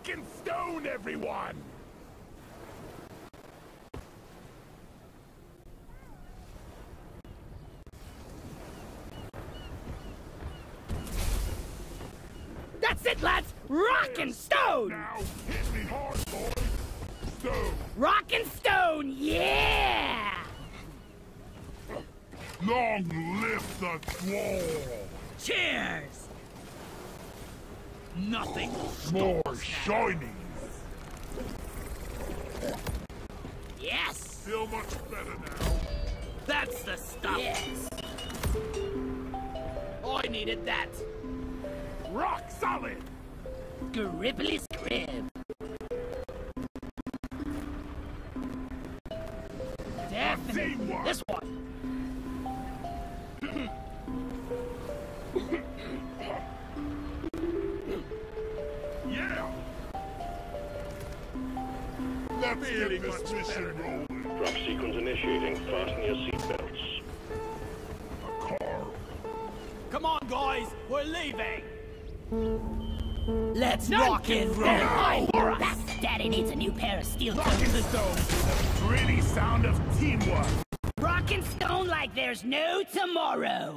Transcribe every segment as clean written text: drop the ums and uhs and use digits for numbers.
Rock and stone, everyone! That's it, lads! Rock and stone! Now, hit me hard, boy! Stone! Rock and stone, yeah! Long live the Dwarf! Cheers! Nothing will stop More us now. shiny! Yes! Feel much better now. That's the stuff! Yes! I needed that! Rock solid! Gribbly scrib! Definitely! Teamwork. This one! Yeah! Let's get this mission rolling. Drop sequence initiating. Fasten your seatbelts. A car. Come on, guys! We're leaving! Let's rock and roll! That daddy needs a new pair of steel Rock and toes. stone! The pretty sound of teamwork! Rock and stone like there's no tomorrow!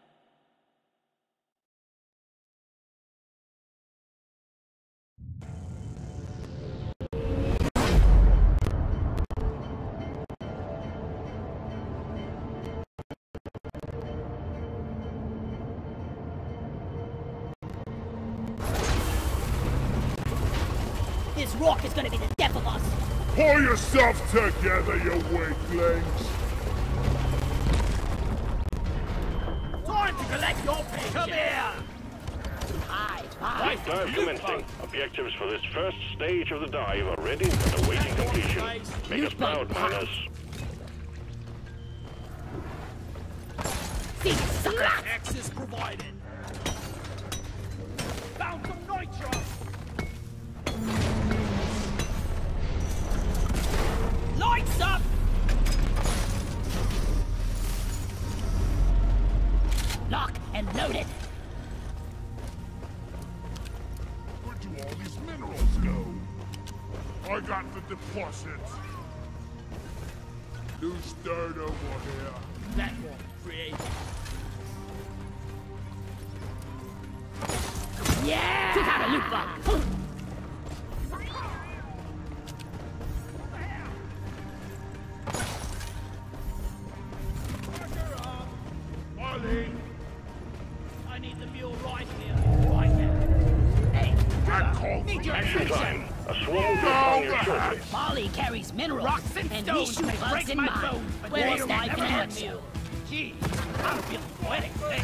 This rock is gonna be the death of us! Pull yourself together, you weaklings! Time to collect your paycheck! Come here! High Dive commencing. Objectives for this first stage of the dive are ready and awaiting completion. Make us proud, miners. See, sucker! Access provided! Found some nitro! Lights up! Lock and load it! Where do all these minerals go? I got the deposit. Loose dirt over here. That one, create. Yeah! Took out a loot bomb! Ollie! I need the mule right here. Right now. Hey, I called need for your Action attention. time. A swarm will be upon you shortly. Molly carries minerals, Rocks and he stones shoots may bugs break in my mine. bones, but Where's they that never hurt cat? me. Gee, I'm feeling poetic today.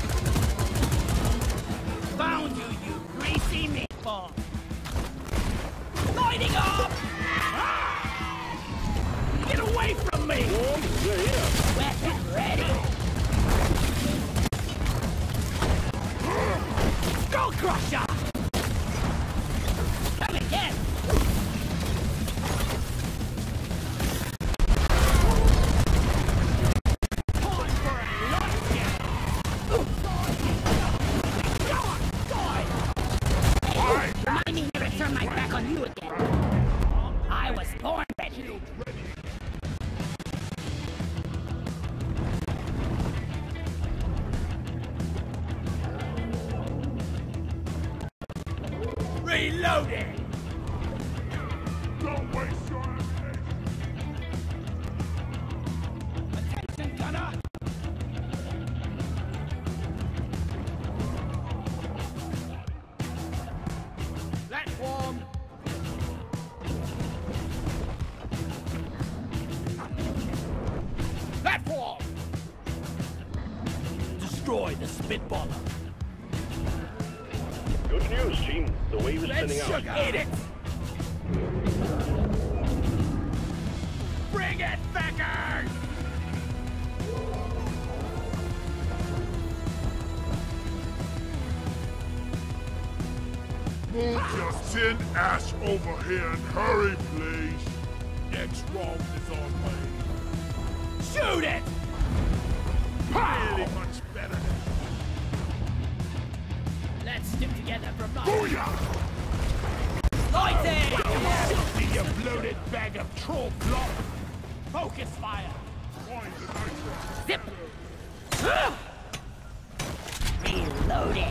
Found you, you greasy meatball. Lighting up! Ah! Get away from me! Swarm, they're here. Weapon ready. Skull crusher! Come again! Time for a lunch here! Hey, remind me never to turn my back on you again. I was born ready. Reloading! Don't waste your ammunition! Attention, gunner! Platform! Platform! Destroy the spitballer! Good news, team. The wave is thinning out. Eat it! Bring it, Beckers! Move your tin ass over here and hurry, please. Next round is on way. Shoot it! Really much better. Let's stick together for a moment. Booyah! Fighting! You bloated bag of troll block! Focus fire! Find the nitrous. Zip! Reloading!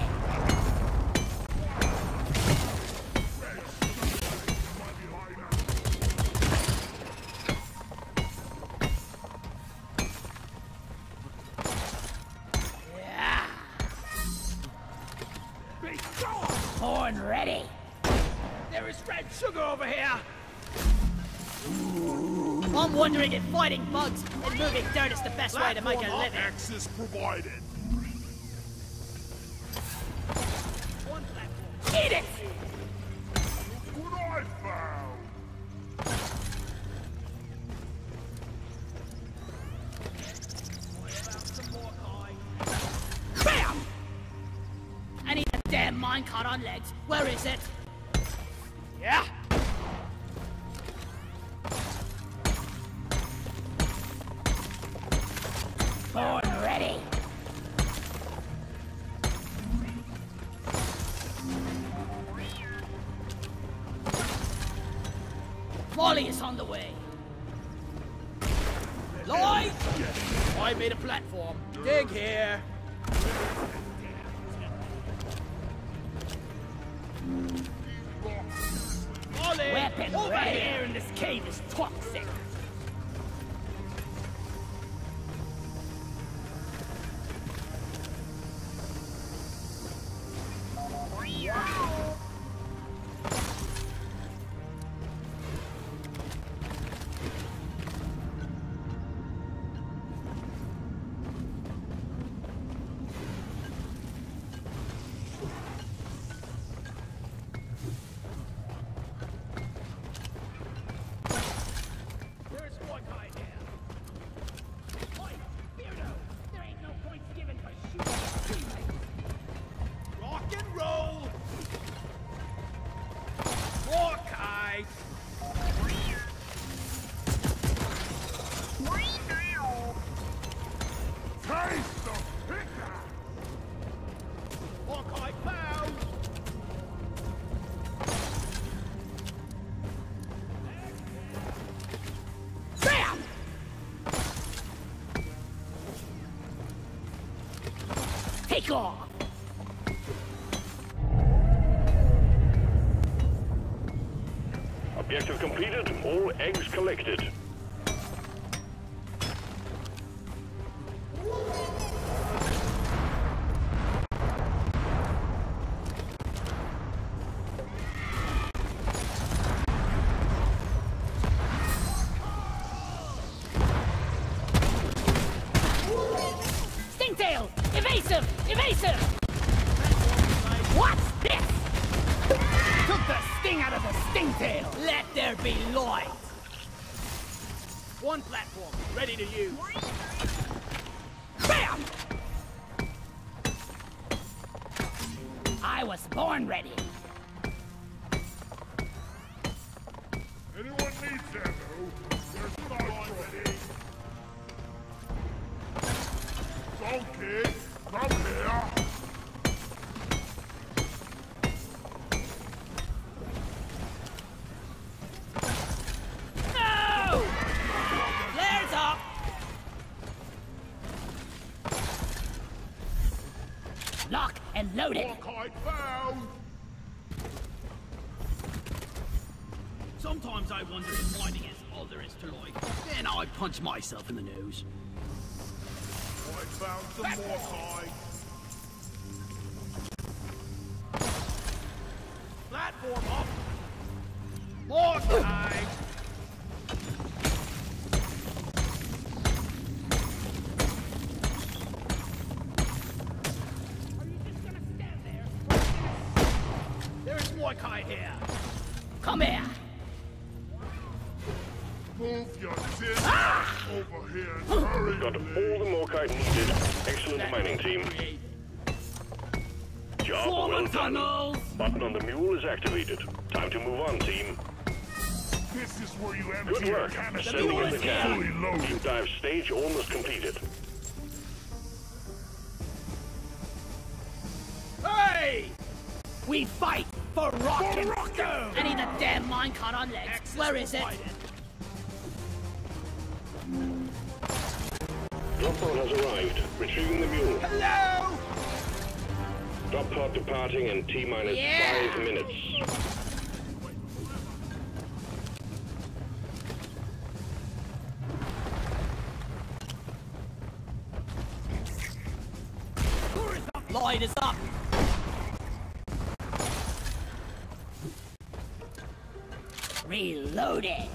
Yeah! Horn ready! There is red sugar over here! I'm wondering if fighting bugs and moving dirt is the best way to make a living. Access provided. Eat it! What I found! Bam! I need a damn minecart on legs. Where is it? Yeah! Born ready. Molly is on the way. Light! I made a platform. Dig here. Molly! Weapon over ready. here! Air in this cave is toxic. Rock and roll! Hawkeye! Taste the pickup! Hawkeye pow! Bam! Take off! Objective completed. All eggs collected. Stingtail! Evasive! Evasive! What's this? Took the sting out of the stingtail! Let there be light! One platform, ready to use. Bam! I was born ready. Anyone needs ammo? There's not ready. Donkey, come here. No! Flares up! Lock and load it. Hawkeye found. Sometimes I wonder if mining is all there is to life. Then I punch myself in the nose. I found some Hawkeye. Platform up! Hawkeye! There's Hawkeye here! Come here! Move your tin over here and hurry, Got all please. the Morkite needed. Excellent mining team. Job well done. Tunnels! Button on the mule is activated. Time to move on, team. This is where you empty Good your work. canister Sending in when the it's can. fully loaded. Deep dive stage almost completed. Hey! We fight for rock and go! I need a damn minecart on legs. Where is it? Drop pod has arrived. Retrieving the mule. Hello! Drop pod departing in T-minus 5 minutes. Light is up! Reloaded!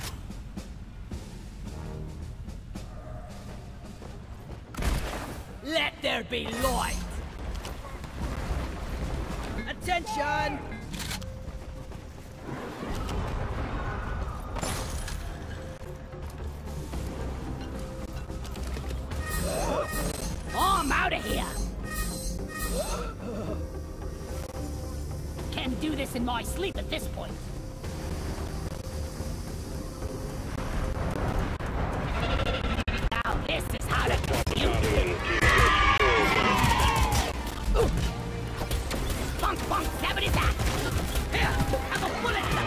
Let there be light! Attention! I'm out of here! Can do this in my sleep at this point. Now this is how to do it. Bunk, bunk, stabity that! Here, have a bullet in the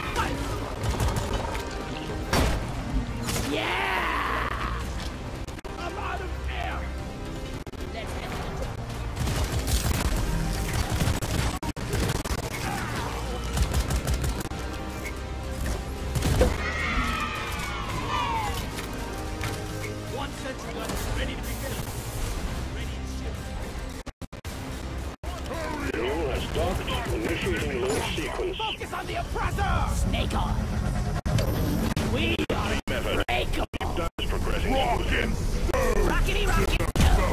face! Yeah! I'm out of air! Let's head to the Initiating launch sequence. Focus on the oppressor! Snake on! We are unbreakable! That is progressing. Rockin' stone! Rockety rocket! Go!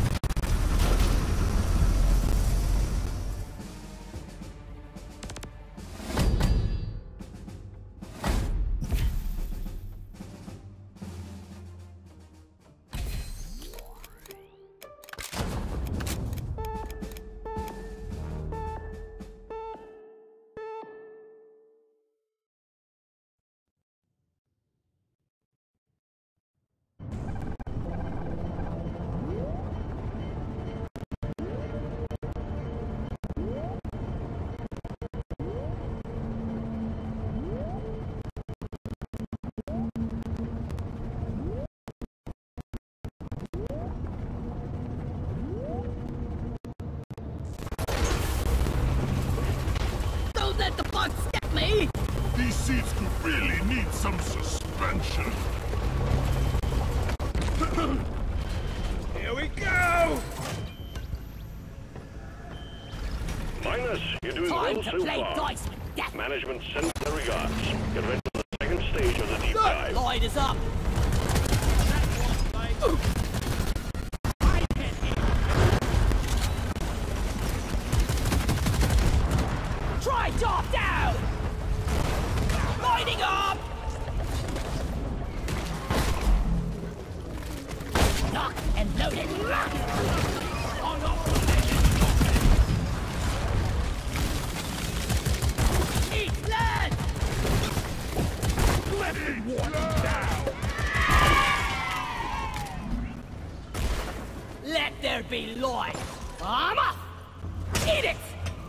Don't let the bugs get me! These seats could really need some suspension. Here we go! Minus, you're doing Time well to so play far. dice with death! Management sends their regards. Get ready for the second stage of the deep dive. Light is up! Try top down! Lighting up! Lock and loaded! Eat lead! Let it water down! Let there be light! I'm off! Eat it!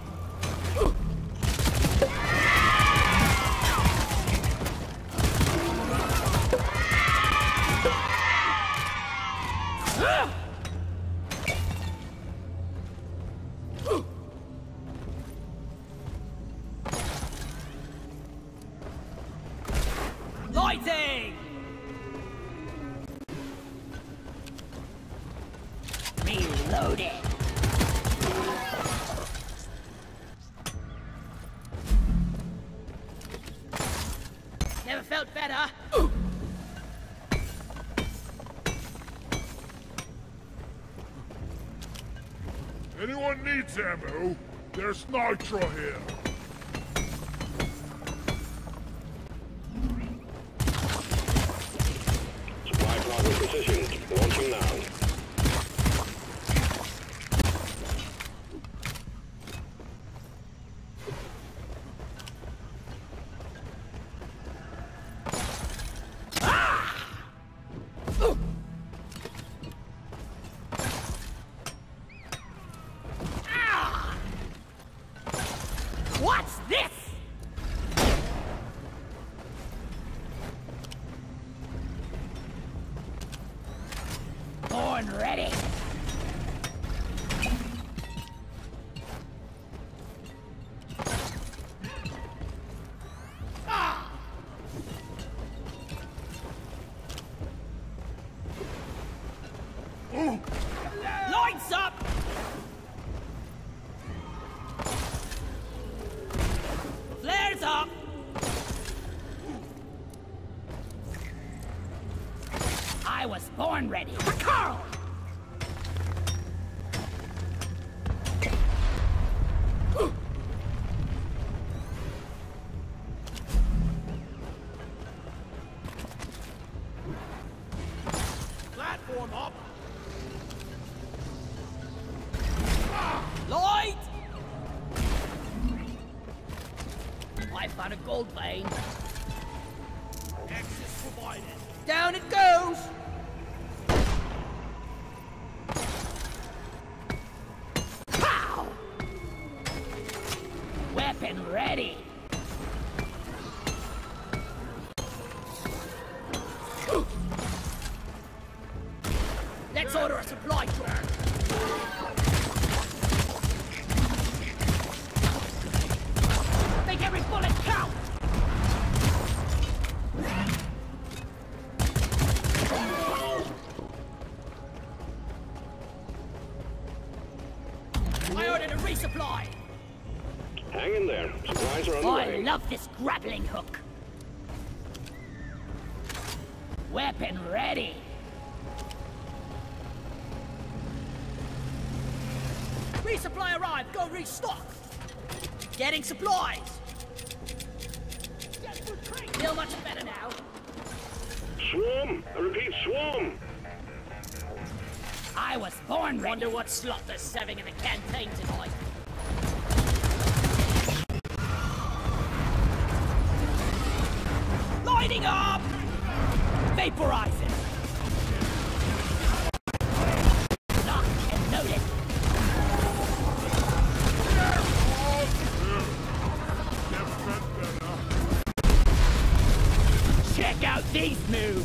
Lighting! Reloading! Never felt better. Anyone needs ammo? There's nitro here. Supply cargo positioned. Launching now. What's this? born ready. For Carl! Platform up! Light! I found a gold vein. Access provided. Down it goes! Pow! Weapon ready. Let's order a supply drop. Make every bullet count! I ordered a resupply! Hang in there. Supplies are on the I way. love this grappling hook. Weapon ready. Resupply arrived. Go restock. Getting supplies. Feel much better now. Swarm! I repeat, swarm! I was born ready. Wonder what slot they're serving in the canteen tonight. Lighting up! Vaporizing! Locked and loaded! Check out these moves!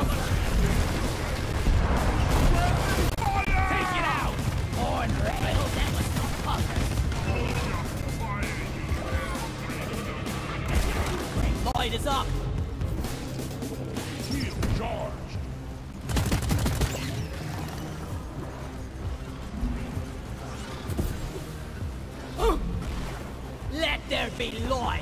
Take it out! Born ready! I hope that was not puzzle. Light is up! Shield charged. Let there be light!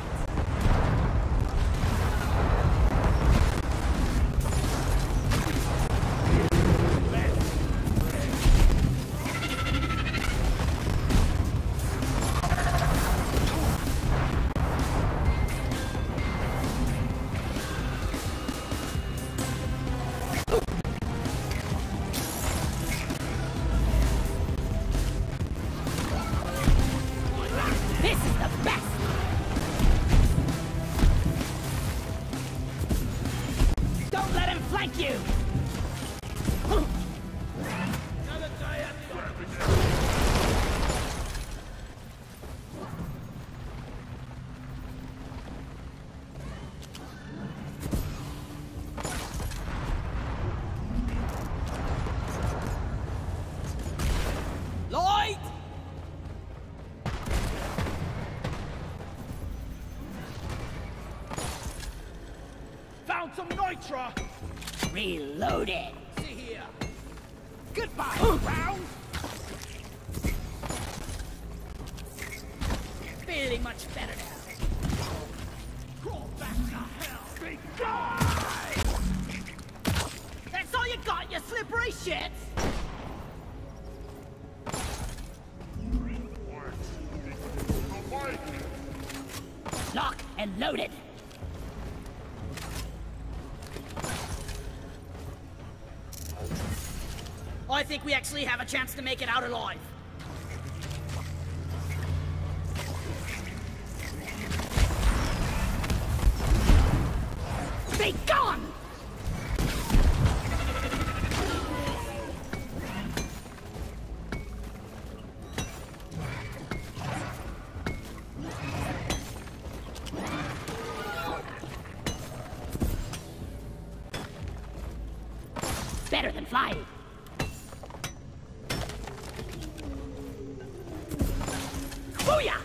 This is the best! Don't let him flank you! Light! Found some nitra! Reloaded! See here. Goodbye, round! Feeling much better now. Crawl back to hell! Be gone! That's all you got, you slippery shits! Locked and loaded! I think we actually have a chance to make it out alive. Be gone! Better than flying. Booyah!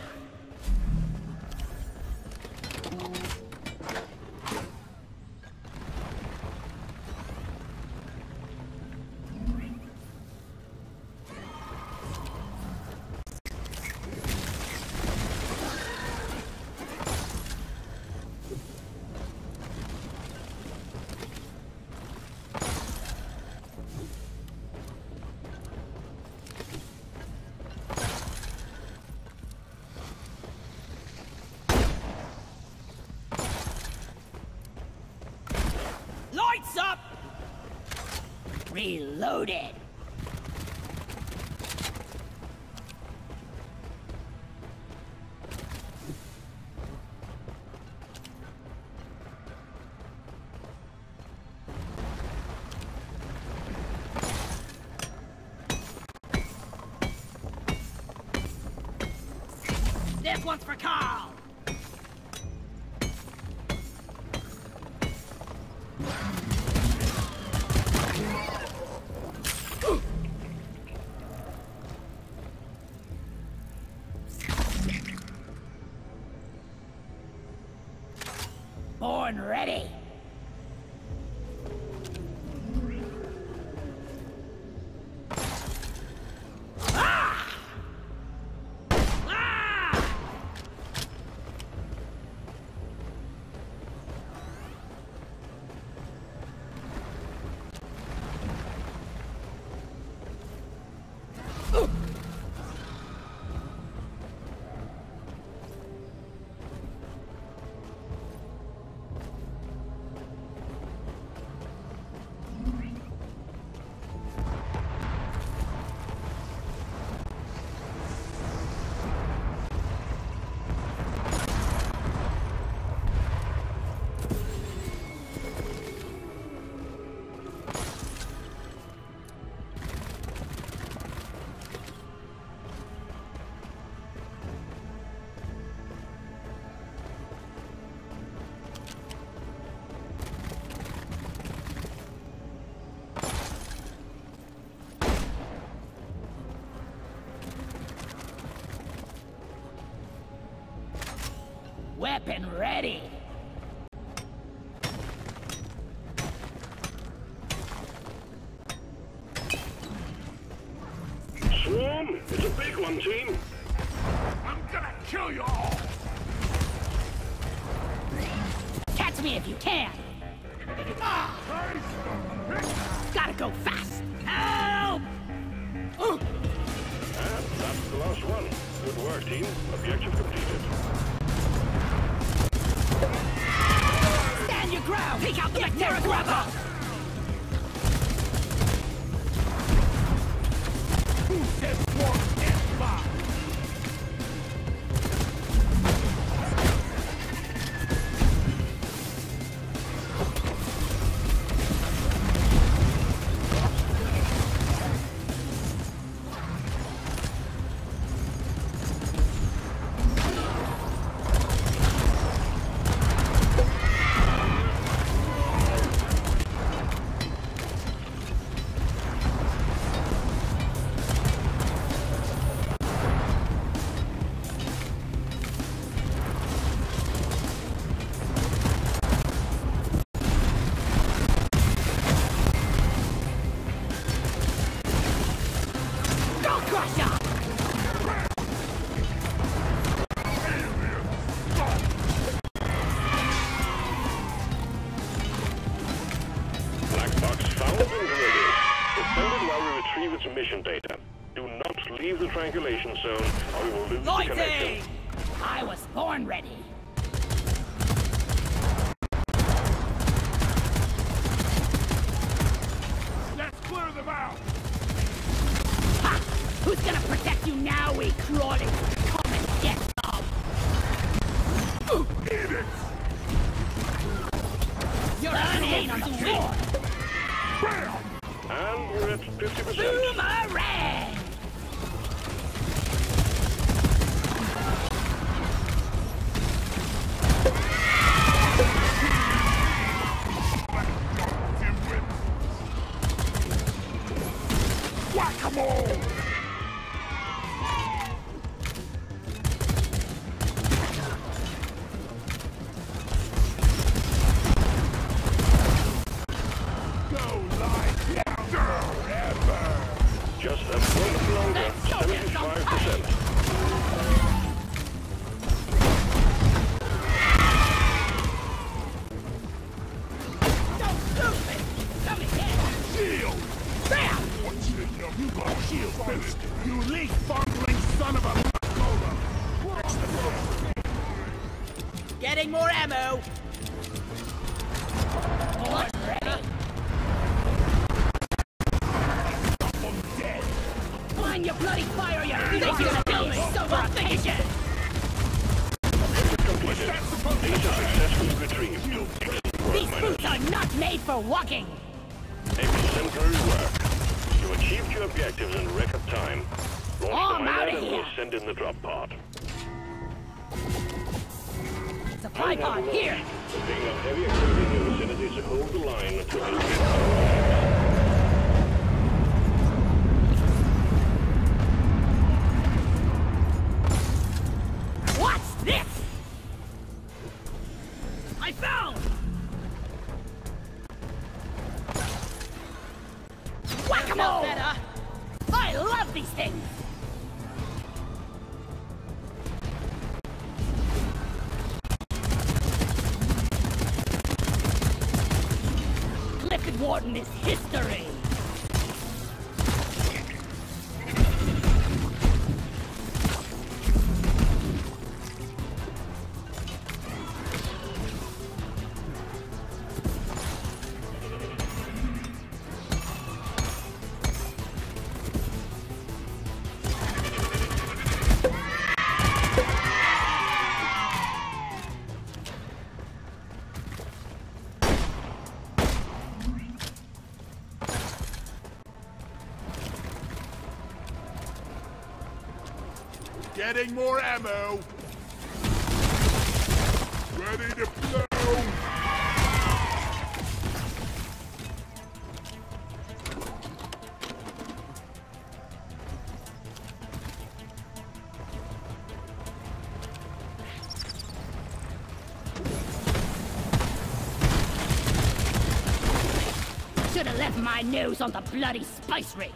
Reloaded. This one's for Carl! Born ready! Weapon ready! Swarm, it's a big one, team. I'm gonna kill you all! Catch me if you can! Gotta go fast! Help! And that's the last one. Good work, team. Objective completed. Stand your ground! Take out the bacteria grabber! Who said swarm can't fly? Mission data. Do not leave the triangulation zone or we will lose the connection. I was born ready. Let's clear them out! Ha! Who's gonna protect you now, we crawling? Come and get some! Eat it! You're unable to war! Bam! And we're at 50%. Boomerang! Whack-a-mole! Just a moment longer, 75%. Don't shoot me! Come again! Shield! Bam! You got shield finished, you leaf-fumbling son of a Getting more ammo! Born ready! for walking. Exemplary work. You achieved your objectives in record time. Launch I'm the out miner of and we'll here. send in the drop pod. Supply pod here. We're picking up heavy activity in your vicinity, so hold the line until you reach our What's this? I found! Whack-a-mole! I love these things! Liquid Warden is history! Getting more ammo. Ready to blow. Should have left my nose on the bloody spice rig.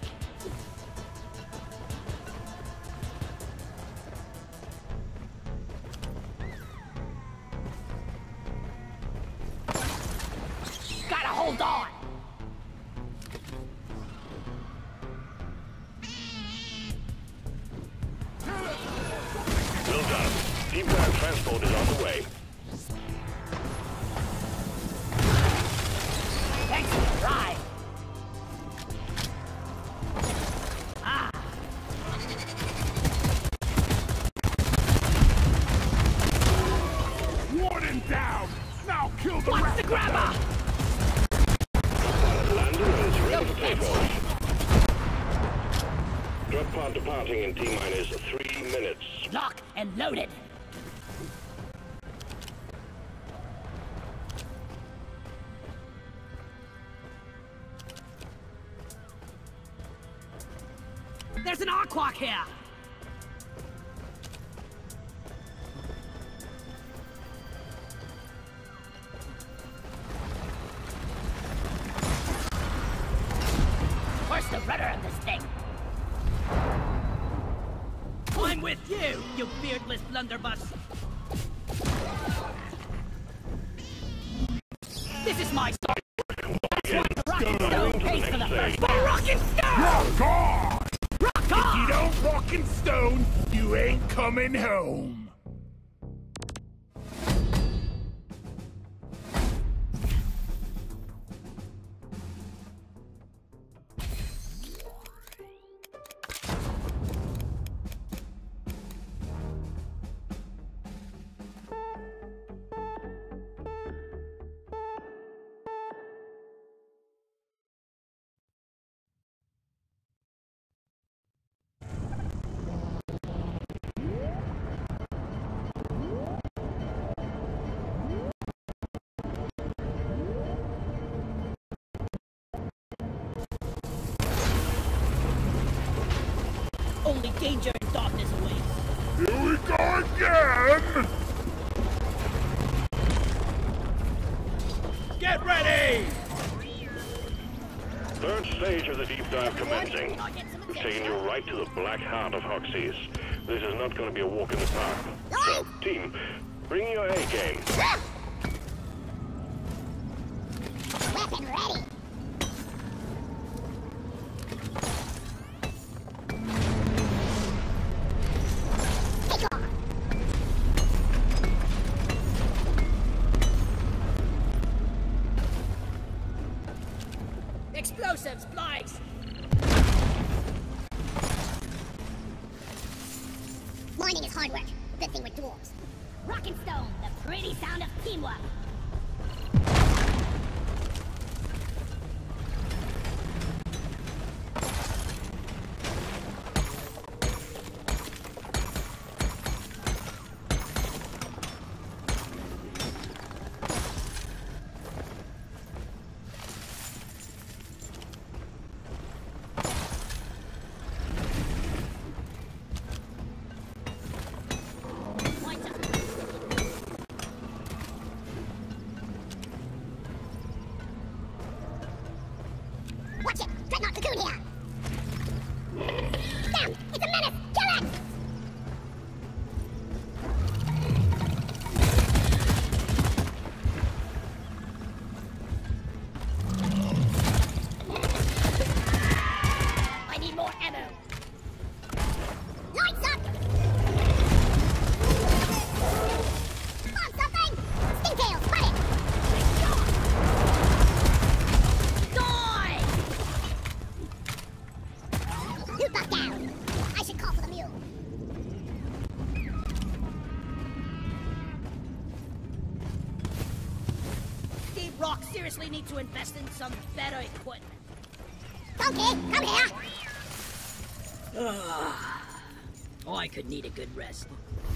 Gotta hold on. Well done. Deep dive transport is on the way. Thanks for the ride. Ah. Warden down. Now kill the What's the grabber? Lander is ready for takeoff. Drop pod departing in T-minus 3 minutes. Locked and loaded. There's an Arquak here! Where's the rudder of this thing? I'm with you, you beardless blunderbuss! This is my story! That's why the Rockin' Stone pays for the first one! Rockin' Stone! Rock on! Rock on! You don't rockin' stone, you ain't coming home. Only danger and darkness awaits. Here we go again! Get ready! Third stage of the deep dive commencing. We've taken you right to the black heart of Hoxie's. This is not going to be a walk in the park. So, team, bring your A game. Weapon ready. Take off. Explosives, Blythe! Mining is hard work. Good thing we're dwarves. Rock and stone, the pretty sound of teamwork. Doc seriously need to invest in some better equipment. Donkey, come here! Oh, I could need a good rest.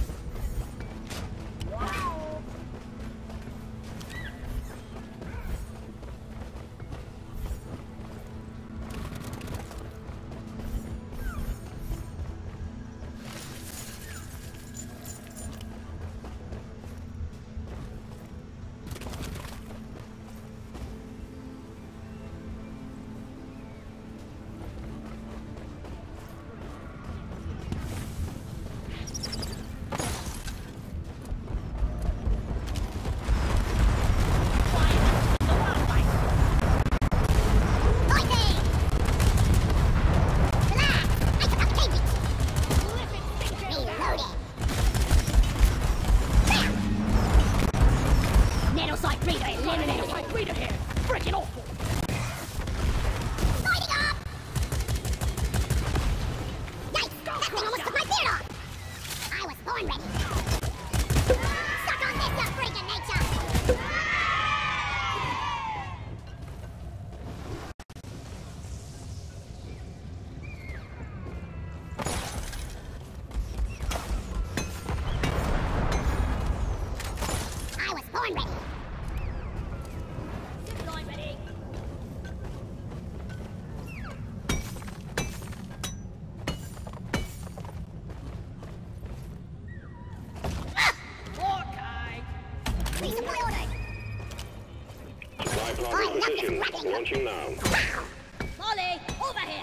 Launching now. Molly, over here!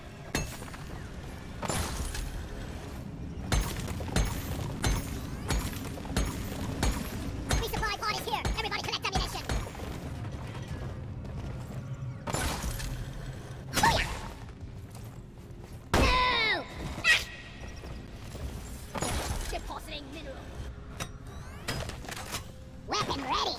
Resupply pod is here. Everybody collect ammunition. Booyah! No! Ah! Depositing mineral. Weapon ready.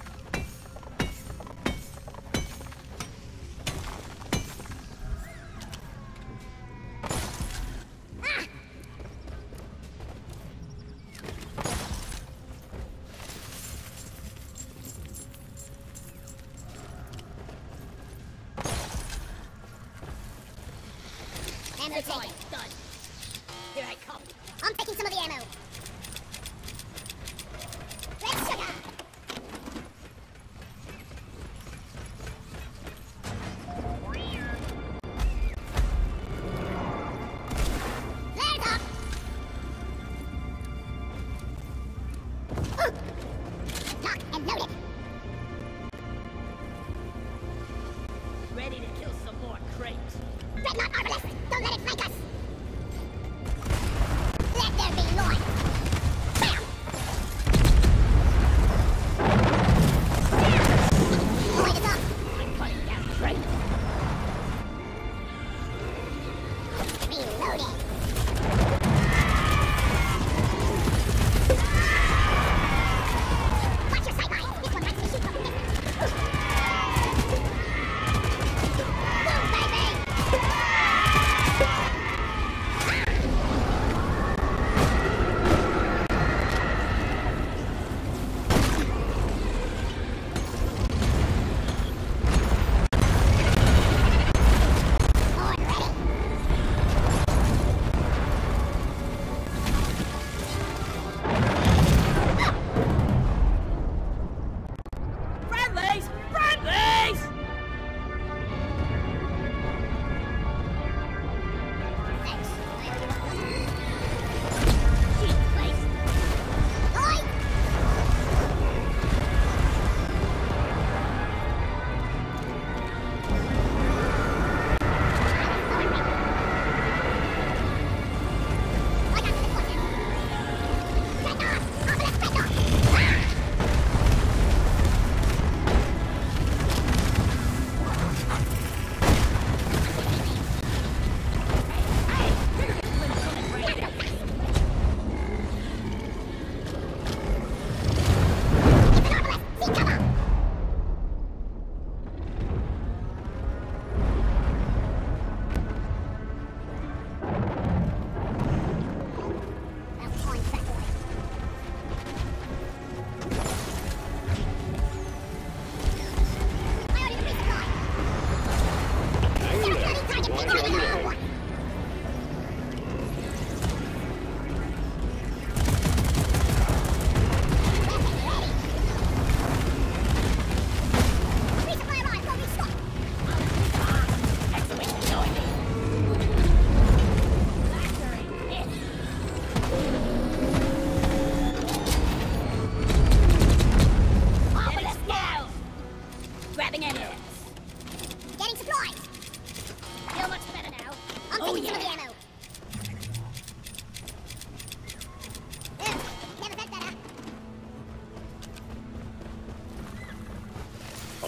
Ammo taken. Done. Here I come. I'm taking some of the ammo. Red sugar. Flares up. Locked and loaded. Ready to kill some more crates. Dreadnought arbalest. Don't let it flank us.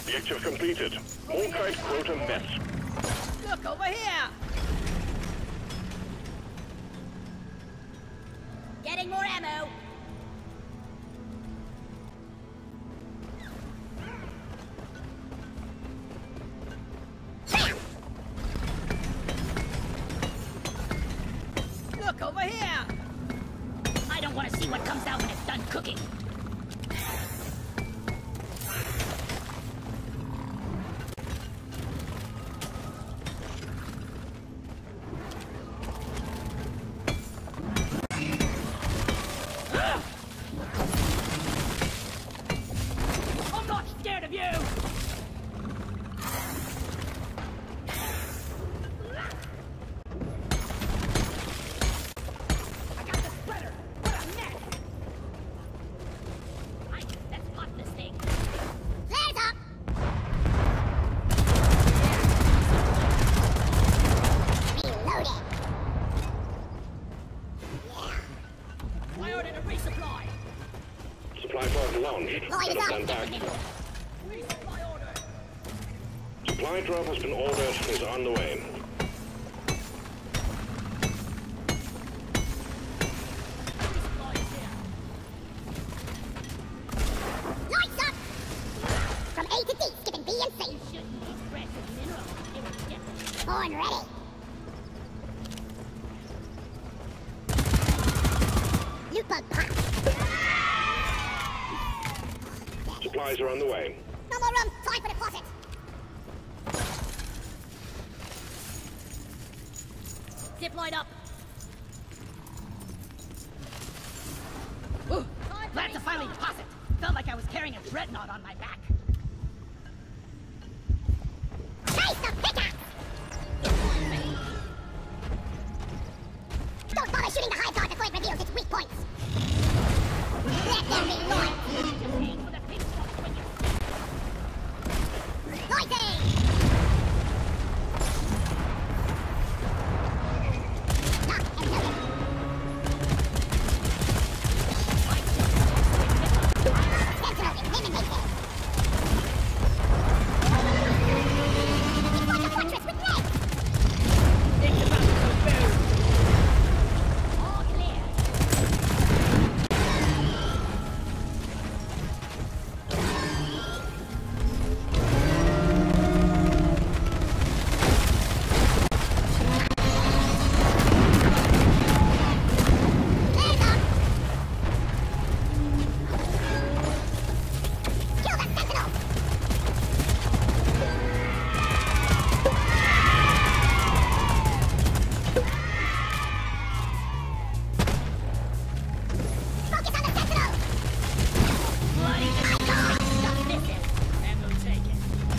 Objective completed. More kite quota met. Look over here! Getting more ammo! Look over here! I don't want to see what comes out when it's done cooking. I'm not scared of you! I got the spreader! What a mess! Right, let's pop this thing. Flares up! Reload it! I ordered a resupply! Supply pod launched. Line is Stand up! back. Resupply order! Supply drop has been ordered. Is on the way. Resupply is here! Lights up! From A to D, skipping B and C. You shouldn't need precious minerals if you would get them. Born ready. Loot bug pop. Supplies are on the way. No more room. Time for deposit. Zip line up! Ooh, glad to finally deposit! Felt like I was carrying a dreadnought on my back. Nice the pickaxe! Don't bother shooting the Hiveguard before it reveals its weak points. Let them be loyal. Just aim for the pink spot when you're... Lighting! Lock and loaded. Sentinel eliminated. It's like a fortress with legs. It's about to go boom! All clear. Flares up. Kill the sentinel. Focus on the sentinel. Bloody stuff this is! Ammo taken.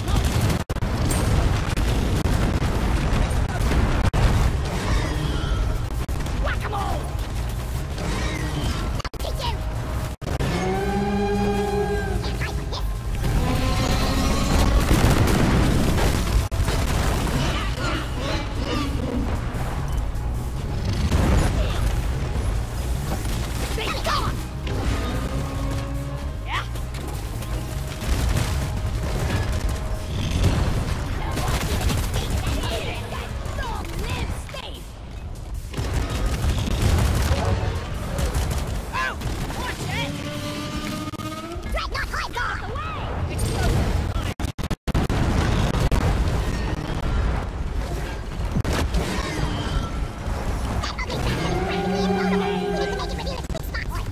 Whack-a-mole! Teach you. Can't hide from this. Let me go. Yeah? Long live Steve! Oh! Watch it! Dreadnought Hiveguard. Away! Explosive! That ugly bastard is practically invulnerable. We need to make it reveal its weak spot.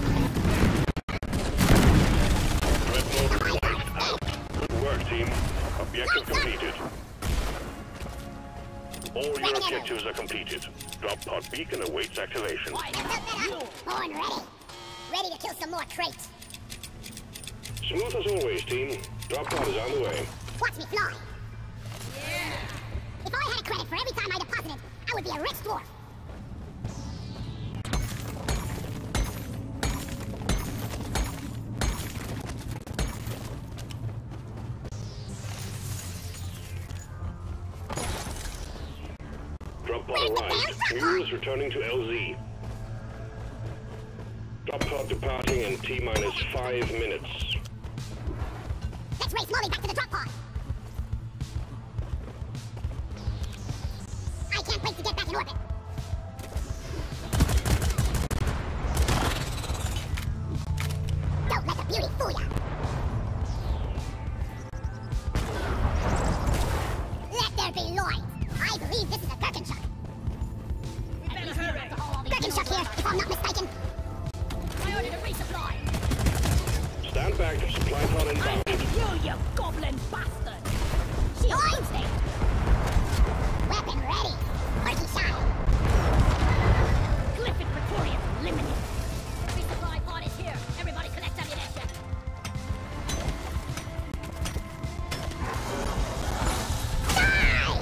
Red mode wiped out. Good work, team. Objective completed. All your objectives are completed. Drop pod beacon awaits activation. Born ready. Ready to kill some more crates. Smooth as always, team. Drop pod is on the way. Watch me fly. Yeah. If I had a credit for every time I deposited, I would be a rich dwarf. Drop pod arrived. Mule is returning to LZ. Drop pod departing in T-minus 5 minutes. Let's race Molly back to the drop pod. I can't wait to get back in orbit. Don't let the beauty fool ya. Let there be light. I believe this is a Birkenstock. Birkenstock here, if I'm not mistaken. I ordered a resupply. Stand back. Supply pod inbound. You goblin bastard! Shield posting! Weapon ready. Orky shot. Glyphid Praetorian limited. Resupply pod is here. Everybody collect ammunition. Die!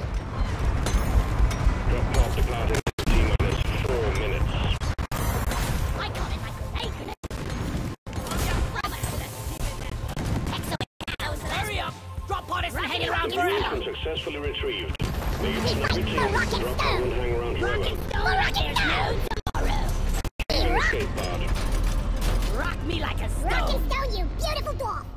Drop pod departing. T-minus 4 minutes. I got it like a grenade. Hurry up! Drop pod isn't hanging around Has forever! been successfully retrieved. The We unit fight retrieved. for Rocket Drop pod Stone. won't hang around forever. Rocket Stone! Tomorrow. We rock! Escape pod. Rock me like a Rocket stone! Stone, you beautiful dwarf!